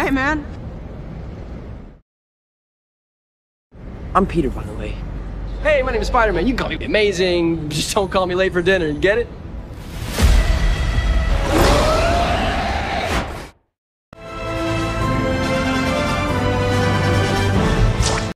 Hey, man. I'm Peter, by the way. Hey, my name is Spider-Man. You can call me amazing. Just don't call me late for dinner. You get it?